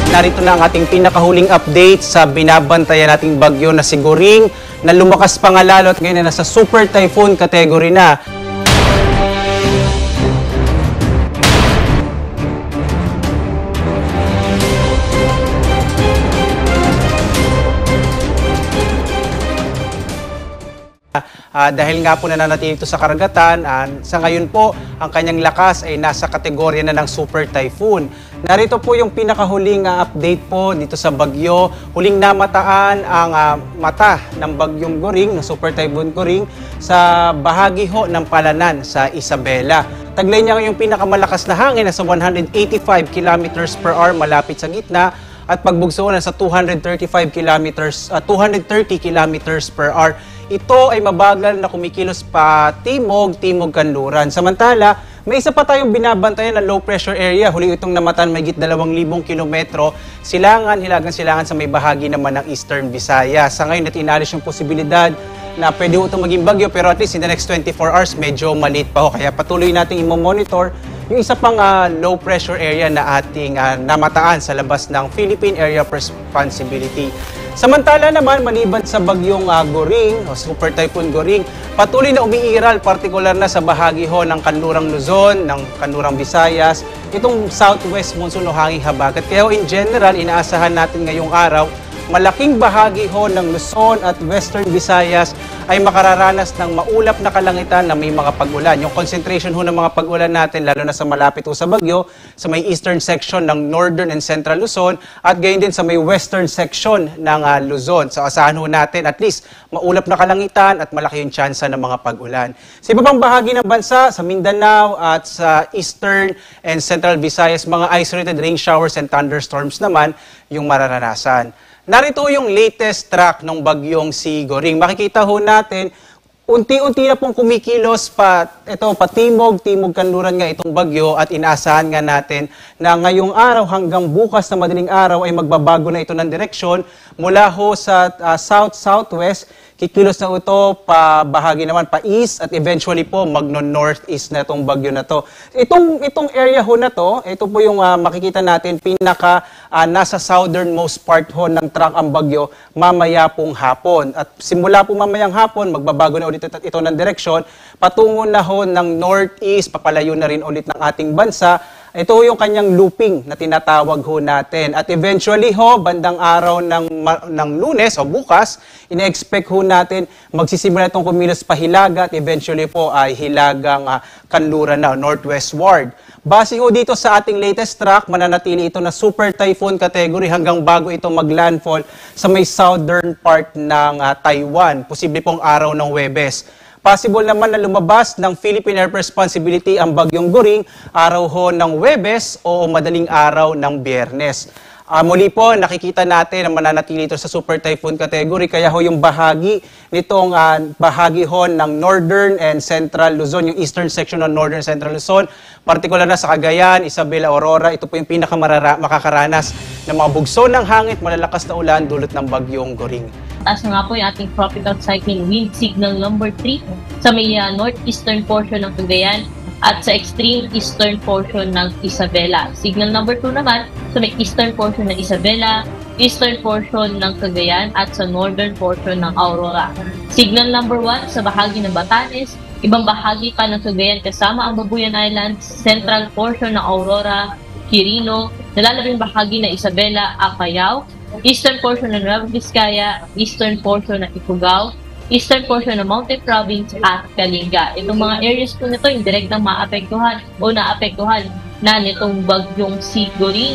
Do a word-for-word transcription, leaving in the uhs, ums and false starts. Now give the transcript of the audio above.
narito na ang ating pinakahuling update sa binabantayan nating bagyo na si Goring na lumakas pa nga lalo at ngayon na nasa super typhoon category na. Uh, dahil nga po nananatili ito sa karagatan, uh, sa ngayon po, ang kanyang lakas ay nasa kategorya na ng super typhoon. Narito po yung pinakahuling uh, update po dito sa bagyo. Huling namataan ang uh, mata ng bagyong Goring, ng super typhoon Goring, sa bahagi ho ng Palanan sa Isabela. Taglay niya yung pinakamalakas na hangin na sa one hundred eighty-five kilometers per hour malapit sa gitna, at pagbugso na sa two hundred thirty-five kilometers, uh, two hundred thirty kilometers per hour. Ito ay mabagal na kumikilos pa timog, timog kanluran. Samantala, may isa pa tayong binabantayan na low pressure area. Huli itong namatan mahigit dalawang libong kilometro. Silangan, hilagang silangan sa may bahagi naman ng Eastern Visayas. Sa ngayon, natinalis yung posibilidad na pwede itong maging bagyo, pero at least in the next twenty-four hours, medyo maliit pa ho. Kaya patuloy natin i-monitor yung isa pang uh, low pressure area na ating uh, namataan sa labas ng Philippine Area of Responsibility. Samantala naman, maliban sa bagyong uh, Goring o super typhoon Goring, patuloy na umiiral, partikular na sa bahagi ho ng kanlurang Luzon, ng kanlurang Visayas, itong southwest monsoon o hanging habagat. Kaya in general, inaasahan natin ngayong araw, malaking bahagi ho ng Luzon at Western Visayas ay makararanas ng maulap na kalangitan na may mga pag-ulan. Yung concentration ho ng mga pag-ulan natin, lalo na sa malapit ho sa bagyo, sa may eastern section ng Northern and Central Luzon, at gayon din sa may western section ng uh, Luzon. So asahan ho natin at least maulap na kalangitan at malaki yung tsansa ng mga pag-ulan. Sa iba pang bahagi ng bansa, sa Mindanao at sa eastern and central Visayas, mga isolated rain showers and thunderstorms naman yung mararanasan. Narito yung latest track ng bagyong si Goring. Makikita ho natin, unti-unti na pong kumikilos pa, ito, patimog, timog kanluran nga itong bagyo, at inaasahan nga natin na ngayong araw hanggang bukas na madaling araw ay magbabago na ito ng direksyon mula ho sa uh, south-southwest. Kikilos na ito pa bahagi naman pa east at eventually po magno-northeast na itong bagyo na to. Itong, itong area ho na to, ito po yung uh, makikita natin pinaka uh, nasa southernmost part ho ng track ang bagyo mamaya pong hapon. At simula po mamayang hapon, magbabago na ulit ito, ito ng direksyon, patungo na ho ng northeast, papalayo na rin ulit ng ating bansa. Ito yung kanyang looping na tinatawag ho natin. At eventually ho, bandang araw ng, ng Lunes o bukas, ina-expect ho natin magsisimula itong kumilos pa hilaga at eventually po ay hilagang uh, kanluran na, northwestward. Base ho dito sa ating latest track, mananatili ito na super typhoon category hanggang bago ito maglandfall sa may southern part ng uh, Taiwan. Posible pong araw ng Huwebes. Possible naman na lumabas ng Philippine Air Responsibility ang bagyong Goring araw ho ng Huwebes o madaling araw ng Biyernes. Uh, muli po, nakikita natin na mananatili ito sa super typhoon category, kaya ho yung bahagi nitong uh, bahagi ho ng Northern and Central Luzon, yung eastern section ng Northern Central Luzon, partikular na sa Cagayan, Isabela, Aurora, ito po yung pinakamakakaranas ng mga bugso ng hangin, malalakas na ulan dulot ng bagyong Goring. Taas na nga po yung ating tropical cyclone wind signal number three sa may uh, northeastern portion ng Cagayan at sa extreme eastern portion ng Isabela. Signal number two naman sa may eastern portion ng Isabela, eastern portion ng Cagayan at sa northern portion ng Aurora. Signal number one sa bahagi ng Batanes, ibang bahagi pa ng Cagayan kasama ang Babuyan Islands, central portion ng Aurora, Quirino, nalalabing bahagi ng Isabela, Apayao, eastern portion ng Nueva Vizcaya, eastern portion ng Ifugao, eastern portion ng Mountain Province at Kalinga. Itong mga areas po nito yung direktang maapektuhan o naapektuhan na nitong bagyong si Goring.